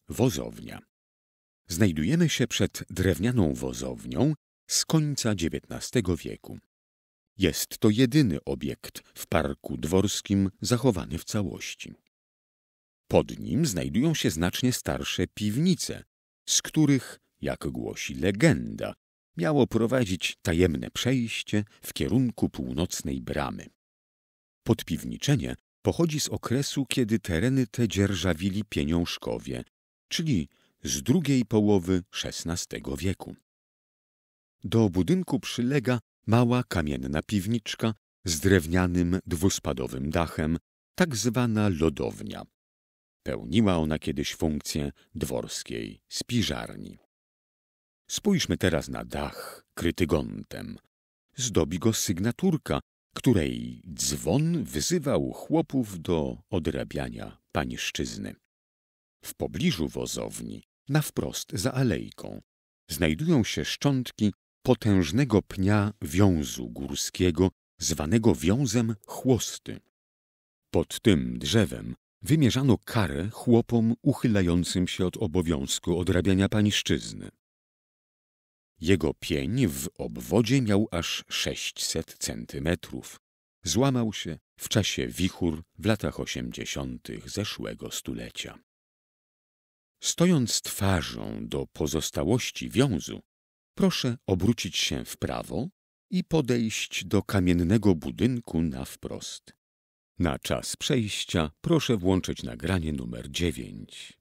Wozownia. Znajdujemy się przed drewnianą wozownią z końca XIX wieku. Jest to jedyny obiekt w parku dworskim zachowany w całości. Pod nim znajdują się znacznie starsze piwnice, z których, jak głosi legenda, miało prowadzić tajemne przejście w kierunku północnej bramy. Podpiwniczenie pochodzi z okresu, kiedy tereny te dzierżawili pieniążkowie, czyli z drugiej połowy XVI wieku. Do budynku przylega mała kamienna piwniczka z drewnianym dwuspadowym dachem, tak zwana lodownia. Pełniła ona kiedyś funkcję dworskiej spiżarni. Spójrzmy teraz na dach kryty gontem. Zdobi go sygnaturka, której dzwon wyzywał chłopów do odrabiania pańszczyzny. W pobliżu wozowni, na wprost za alejką, znajdują się szczątki potężnego pnia wiązu górskiego, zwanego wiązem chłosty. Pod tym drzewem wymierzano karę chłopom uchylającym się od obowiązku odrabiania pańszczyzny. Jego pień w obwodzie miał aż 600 centymetrów. Złamał się w czasie wichur w latach 80. zeszłego stulecia. Stojąc twarzą do pozostałości wiązu, proszę obrócić się w prawo i podejść do kamiennego budynku na wprost. Na czas przejścia proszę włączyć nagranie numer 9.